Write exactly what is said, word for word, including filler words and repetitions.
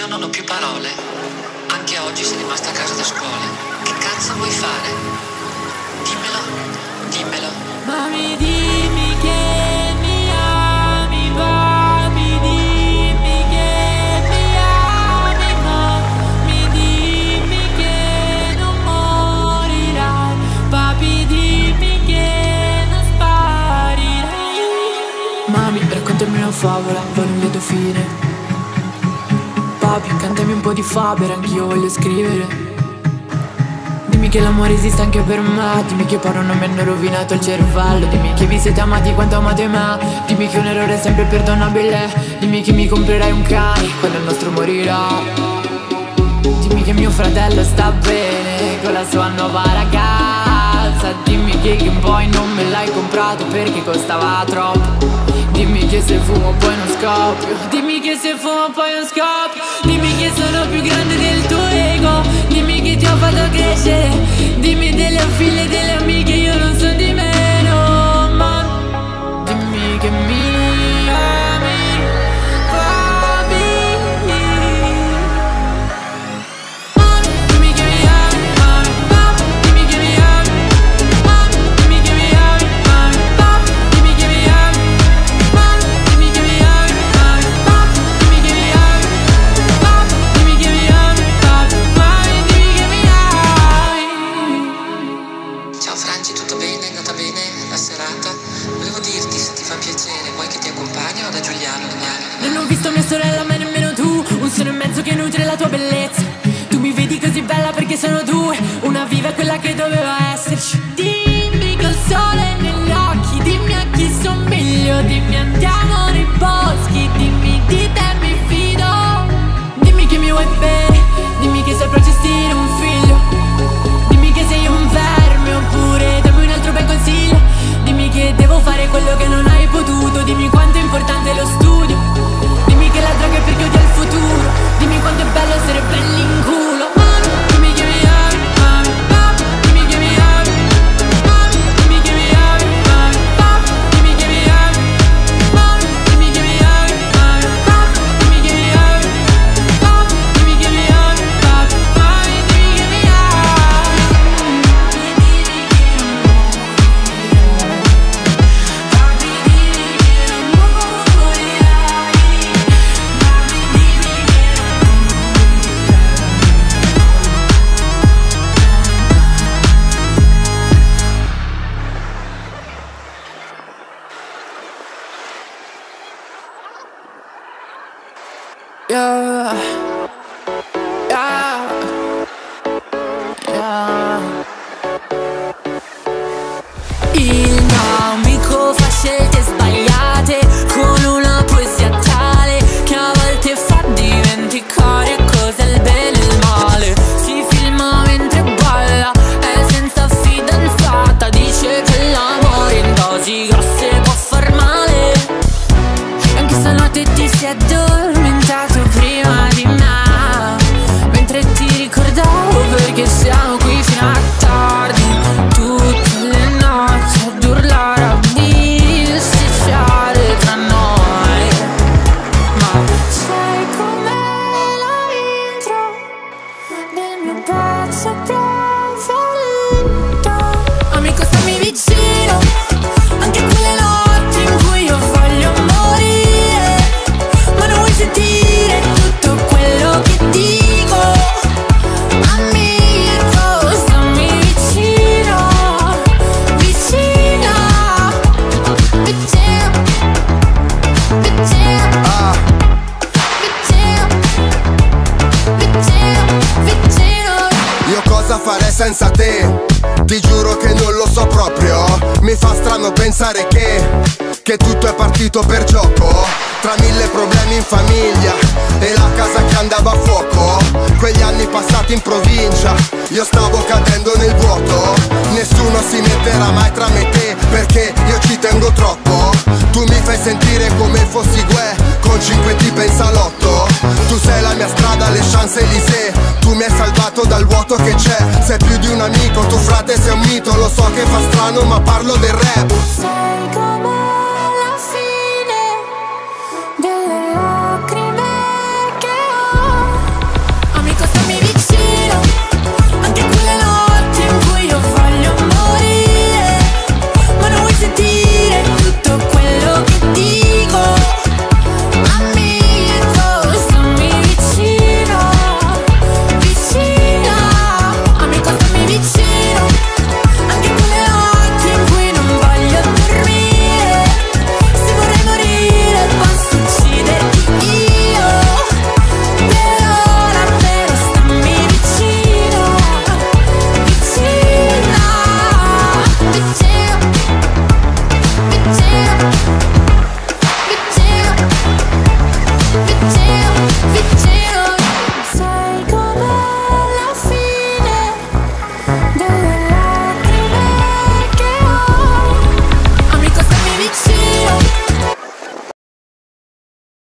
io non ho più parole. Anche oggi sei rimasta a casa da scuola. Che cazzo vuoi fare? Dimmelo, dimmelo. Mami, dimmi che mi ami, papi, dimmi che mi ami, mami, dimmi che non morirai, papi, dimmi che non sparirai. Mami, raccontami una favola, poi non vedo fine. Papi, cantami un po' di Faber, anch'io voglio scrivere. Dimmi che l'amore esiste anche per me. Dimmi che poi non mi hanno rovinato il cervello. Dimmi che vi siete amati quanto amate me. Dimmi che un errore è sempre perdonabile. Dimmi che mi comprerai un cane quando il nostro morirà. Dimmi che mio fratello sta bene con la sua nuova ragazza. Dimmi che Game Boy non me l'hai comprato perché costava troppo. Dimmi che se fumo poi non scoppio. Dimmi che se fumo poi non scoppio. Dimmi che sono più grande del tuo ego. Dimmi che ti ho fatto crescere. Dimmi delle figlie e delle amiche, io non so di meno. Ma dimmi che mi ami, papi. Mami, dimmi che mi ami, mami, papi. Dimmi che mi ami, mami. Dimmi che mi ami, mami, papi. Dimmi che mi ami. Dimmi che mi ami, mami, papi. Dimmi che mi ami, papi. Dimmi che mi ami, papi. Mami, dimmi che mi ami. Ciao Franci, tutto bene? È andata bene la serata? Volevo dirti, se ti fa piacere, vuoi che ti accompagni o da Giuliano? Non ho visto mia sorella, ma nemmeno tu. Un solo e mezzo che nutre la tua bellezza. Tu mi vedi così bella perché sono due. Una viva è quella che doveva esserci. Dimmi che ho il sole negli occhi. Dimmi a chi somiglio. Dimmi andiamo nei boschi. Dimmi di te mi fido. Dimmi che mi vuoi bene. Dimmi che saprò gestire un figlio. Dimmi che sei un verme oppure dammi un altro bel consiglio. Dimmi che devo fare quello che non hai potuto. Dimmi quanto è importante lo studio. Dimmi che la droga è perché odia il futuro. Dimmi quanto è bello essere belli in culo. Mami, dimmi che mi ami, mami, papi. Dimmi che mi ami, mami. Dimmi che mi ami, mami, papi. Dimmi che mi ami, mami. Dimmi che mi ami, mami, papi. Dimmi che mi ami, papi. Dimmi che mi ami, papi. Mami, dimmi che mi ami. Yeah, yeah, yeah. Il mio amico fa scelte sbagliate con una poesia tale che a volte fa dimenticare cos'è il bene e il male. Si filma mentre balla, è senza fidanzata. Dice che l'amore in dosi grosse può far male. Anche stanotte ti sei addormentato prima di me, mentre ti ricordavo perché siamo qui fino a tardi. Tutte le notti ad urlare, a bisticciare tra noi. Ma sai com'è la intro del mio pezzo preferito? Amico, stammi vicino anche quelle notti in cui io voglio morire, ma non vuoi sentire tutto quello che dico. Amico, stammi vicino, vicino, vicino, vicino, Ah, vicino, vicino, vicino. io cosa farei senza te? Ti giuro che non lo so proprio. Mi fa strano pensare che Che tutto è partito per gioco. Tra mille problemi in famiglia e la casa che andava a fuoco. Quegli anni passati in provincia, io stavo cadendo nel vuoto. Nessuno si metterà mai tra me e te, perché io ci tengo troppo. Tu mi fai sentire come fossi Gue, con cinque tipe in salotto. Tu sei la mia strada, le Champs-Élysées. Tu mi hai salvato dal vuoto che c'è. Sei più di un amico, tu frate sei un mito. Lo so che fa strano ma parlo del rap. Sai com'è